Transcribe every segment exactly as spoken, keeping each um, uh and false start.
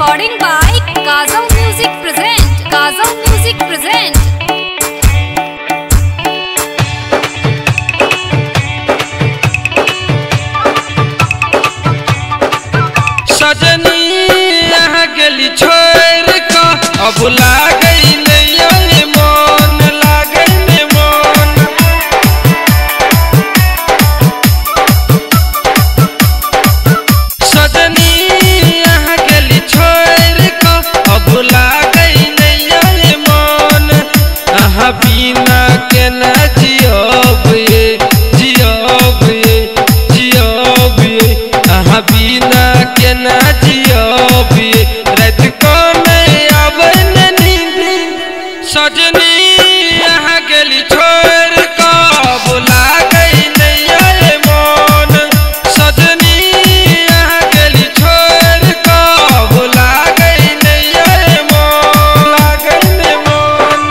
Recording by Kazam Music present. Kazam Music present. सजनी यहाँ गेली छोड़ का अब लागई नहीं मन लागे ने मन सजनी यहाँ गेली छोड़ का अब लागई नहीं मन आहा बिना के न जियब ये जियब ये जियब ये आहा बिना के न जियब ये रात को नहीं आवे न नींद सजनी यहाँ गेली छोड़ का बुला गई नहीं आए मन सजनी यहाँ गेली छोड़ का बुला गई नहीं आए मन ला गई नहीं मन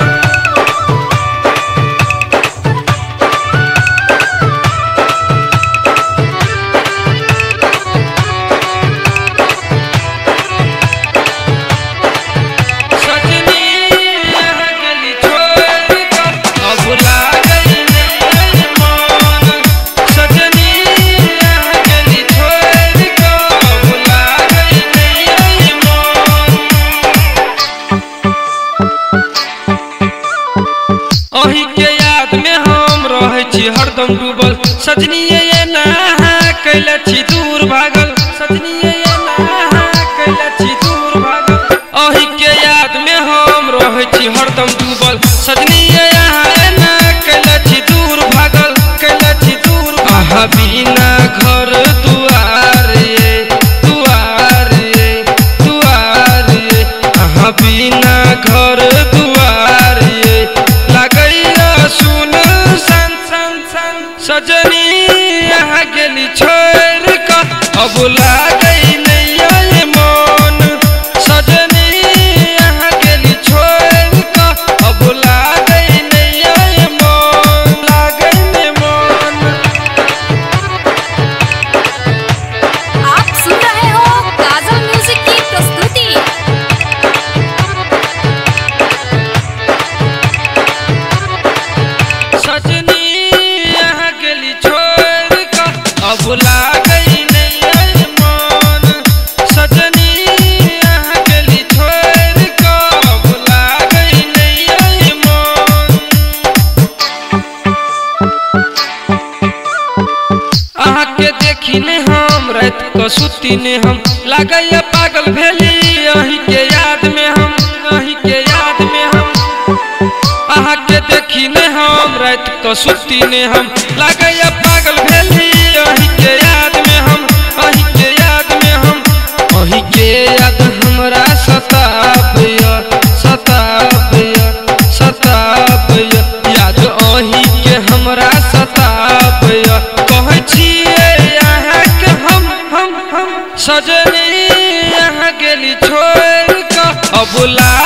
सजनी यहाँ गेली छोड़ का अब ला गई नहीं मन सजनी यहाँ गेली छोड़ का अब ला गई नहीं मन अही के याद में हम रहे छी हरदम डूबल सजनी ये नहा कैला छी दूर भागल सजनी ये नहा कैला छी दूर भागल अही के याद में हम रहे छी हरदम डूबल सजनी ये यहाँ ना कैला छी दूर भागल कैला छी दूर आहा बिना घर दुआर ये दुआर ये दुआर ये आहा बिना घर दुआर ये लागई सुन सन सन सन सजनी यहाँ गेली छोड़ का अब लागई नहीं आए मन सजनी यहाँ गेली छोड़ का अब लागई नहीं आए मन लागई नहीं मन आप सुन रहे हो काजम म्यूजिक की प्रस्तुति। सजनी यहाँ गेली छोड़ का अब लागई नहीं आए मन सजनी यहाँ गेली छोड़ का अब लागई नहीं आए मन अहाँ के देखी ने हम रात को सुती ने हम लागैया पागल भेली अही के याद में हम अही के याद में हम आहा के देखी ने हम रात को सुती ने हम लागैया पागल भेली अही के याद में हम अही के याद में हम अही के याद हमरा सताबया सताबया सताबया याद अही के हमरा सताबया कहै छियै यहाँ के हम हम हम सजनी यहाँ गेली छोड़ का अब ला